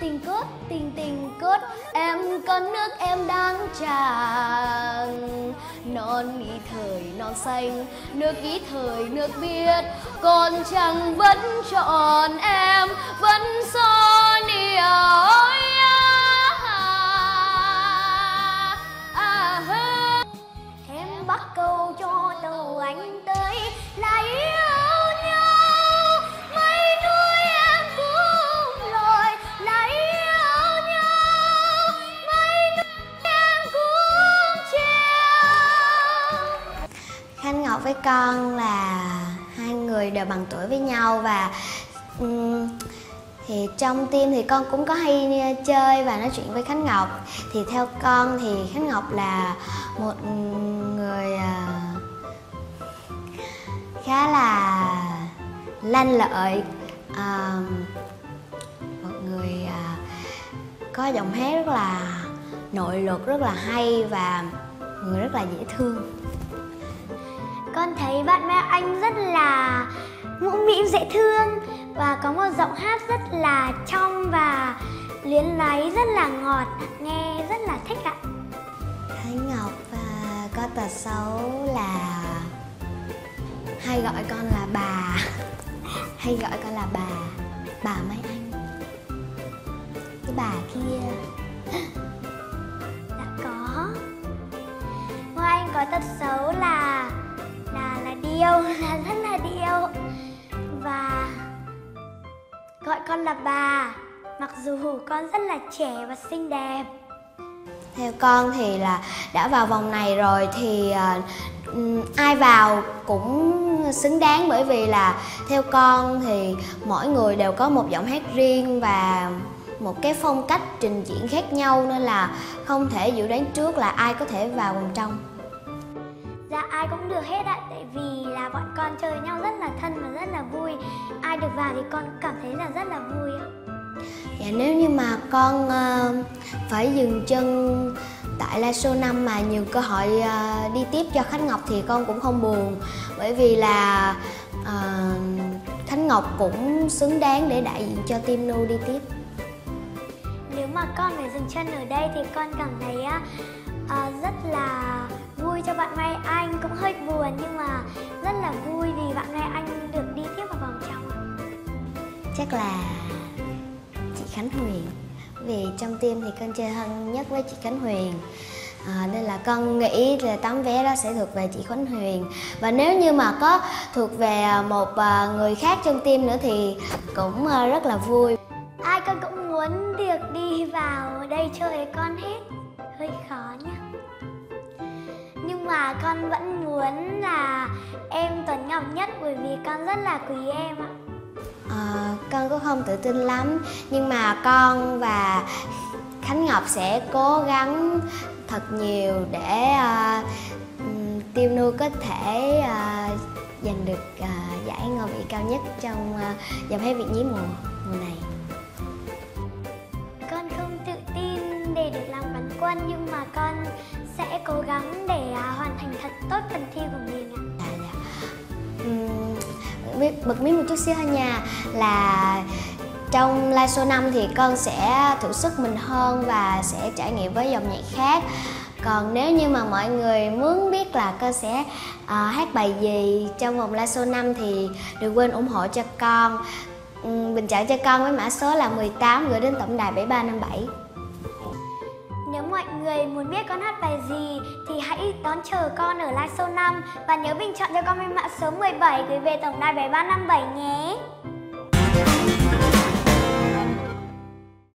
tình tình cốt, em con nước em đang tràn. Non ý thời non xanh, nước ý thời nước biếc, còn chẳng vẫn trọn em, vẫn son ơi. Em bắt câu cho tàu anh tới lại yêu nhau, mấy núi em cũng lội lại yêu nhau, mấy núi em cũng treo. Khánh Ngọc với con là hai người đều bằng tuổi với nhau, và thì trong team thì con cũng có hay chơi và nói chuyện với Khánh Ngọc. Thì theo con thì Khánh Ngọc là một người khá là lanh lợi, một người có giọng hát rất là nội lực, rất là hay và người rất là dễ thương. Con thấy bạn Mai Anh rất là mũm mĩm dễ thương và có một giọng hát rất là trong và luyến láy, rất là ngọt, nghe rất là thích ạ. Khánh Ngọc có tật xấu là hay gọi con là bà, hay gọi con là bà Mai Anh, cái bà kia. Đã có. Mai Anh có tật xấu là điêu, là rất là điêu và gọi con là bà mặc dù con rất là trẻ và xinh đẹp. Theo con thì là đã vào vòng này rồi thì ai vào cũng xứng đáng, bởi vì là theo con thì mỗi người đều có một giọng hát riêng và một cái phong cách trình diễn khác nhau, nên là không thể dự đoán trước là ai có thể vào vòng trong. Dạ ai cũng được hết ạ, tại vì là bọn con chơi với nhau rất là thân và rất là vui. Ai được vào thì con cảm thấy là rất là vui ạ. Dạ nếu như mà con phải dừng chân tại live show 5 mà nhiều cơ hội đi tiếp cho Khánh Ngọc thì con cũng không buồn, bởi vì là Khánh Ngọc cũng xứng đáng để đại diện cho Team Nu đi tiếp. Nếu mà con phải dừng chân ở đây thì con cảm thấy rất là vui cho bạn Mai Anh, cũng hơi buồn nhưng mà rất là vui vì bạn Mai Anh được đi tiếp vào vòng trong. Chắc là chị Khánh Huyền, vì trong team thì con chơi thân nhất với chị Khánh Huyền, nên là con nghĩ là tấm vé đó sẽ thuộc về chị Khánh Huyền. Và nếu như mà có thuộc về một người khác trong team nữa thì cũng rất là vui. Ai con cũng muốn được đi vào đây chơi với con hết, hơi khó nha. Nhưng mà con vẫn muốn là em Tuấn Ngọc nhất, bởi vì con rất là quý em ạ. Con cũng không tự tin lắm, nhưng mà con và Khánh Ngọc sẽ cố gắng thật nhiều để Team Nu có thể giành được giải ngôi vị cao nhất trong giọng hát Việt nhí mùa này. Con không tự tin để được làm quán quân, nhưng mà con sẽ cố gắng để hoàn thành thật tốt phần thi của mình ạ. Bật mí một chút xíu thôi nha, là trong live show 5 thì con sẽ thử sức mình hơn và sẽ trải nghiệm với dòng nhạc khác. Còn nếu như mà mọi người muốn biết là con sẽ hát bài gì trong vòng live show 5 thì đừng quên ủng hộ cho con. Bình chọn cho con với mã số là 18 gửi đến tổng đài 7357. Nếu mọi người muốn biết con hát bài gì thì hãy đón chờ con ở live show 5 và nhớ bình chọn cho con với mã số 17 gửi về tổng đài 7357 nhé.